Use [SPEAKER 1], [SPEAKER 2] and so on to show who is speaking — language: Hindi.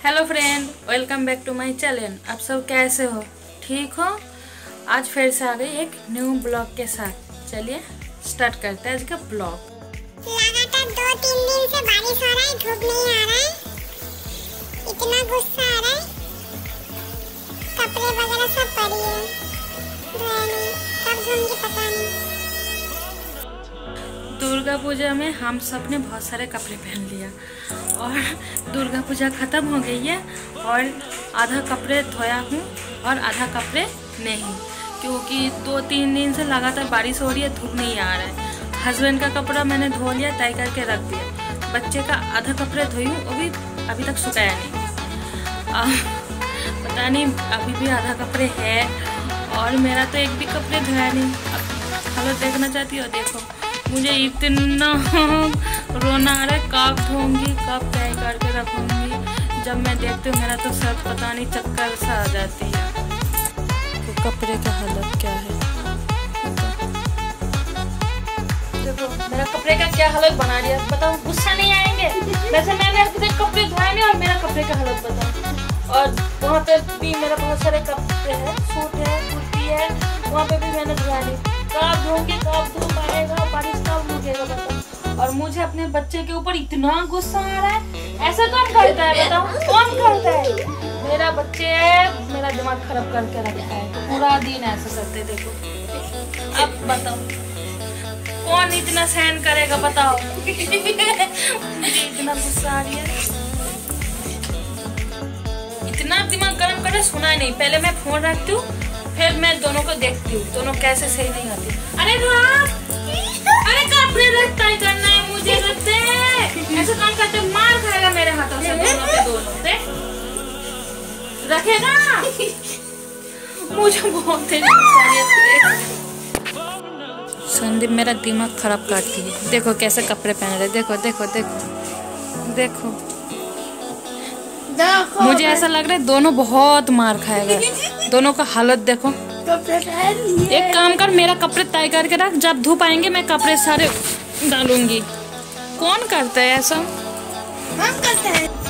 [SPEAKER 1] Hello friend, welcome back to my channel. आप सब कैसे हो? ठीक हो? आज फिर से आ गई एक न्यू ब्लॉग के साथ। चलिए स्टार्ट करते हैं आज का ब्लॉग।
[SPEAKER 2] लगातार 2-3 दिन से बारिश हो रहा है, धूप नहीं आ रहा है, इतना गुस्सा आ रहा है। कपड़े वगैरह सब पड़ी है, धोने कब धोंगी पता नहीं।
[SPEAKER 1] दुर्गा पूजा में हम सब ने बहुत सारे कपड़े पहन लिया और दुर्गा पूजा ख़त्म हो गई है और आधा कपड़े धोया हूँ और आधा कपड़े नहीं, क्योंकि 2-3 दिन से लगातार बारिश हो रही है, धूप नहीं आ रहा है। हस्बैंड का कपड़ा मैंने धो लिया, तय करके रख दिया। बच्चे का आधा कपड़े धोई हूँ, वो भी अभी तक सुखाया नहीं। पता नहीं अभी भी आधा कपड़े है और मेरा तो एक भी कपड़े धोया नहीं। अब हालत देखना चाहती हो? देखो, मुझे इतना रोना आ रहा है, कब धोऊंगी, कब तय करके रखूंगी। जब मैं देखती हूँ मेरा तो सर पता नहीं चक्कर सा आ जाती है। तो कपड़े का हालत क्या है देखो, मेरा कपड़े का क्या हालत बना दिया। बताओ, गुस्सा नहीं आएंगे? वैसे मैंने अभी तक कपड़े धोए नहीं और मेरा कपड़े का हालत बताओ। और वहाँ पे भी मेरा बहुत सारे कपड़े हैं, सूट है, कुर्ती है, वहाँ पे भी मैंने धोया नहीं। कब धोंगे, कब धूप आएगा, बारिश कब रुकेगा बताओ। और मुझे अपने बच्चे के ऊपर इतना गुस्सा आ रहा है। ऐसा कौन करता है बताओ, कौन करता है? मेरा बच्चे मेरा दिमाग खराब करके रखता है, पूरा दिन ऐसा करते। देखो अब बताओ, कौन इतना सहन करेगा बताओ। मुझे इतना गुस्सा आ रही है, इतना दिमाग गर्म करे सुना ही नहीं। पहले मैं फोन रखती हूँ, फिर मैं दोनों को देखती हूँ, दोनों कैसे सही नहीं आती। अरे अरे कपड़े रखता ही करना है मुझे, रखते ऐसे काम करते मार खाएगा मेरे हाथों से। दोनों से रखेगा। मुझे बहुत संदीप मेरा दिमाग खराब करती है। देखो कैसे कपड़े पहन रहे, देखो देखो देखो देखो। मुझे ऐसा लग रहा है दोनों बहुत मार खाएगा। दोनों का हालत देखो। एक काम कर, मेरा कपड़े तय करके रख, जब धूप आएंगे मैं कपड़े सारे डालूंगी। कौन करता है ऐसा?
[SPEAKER 2] हम करते हैं।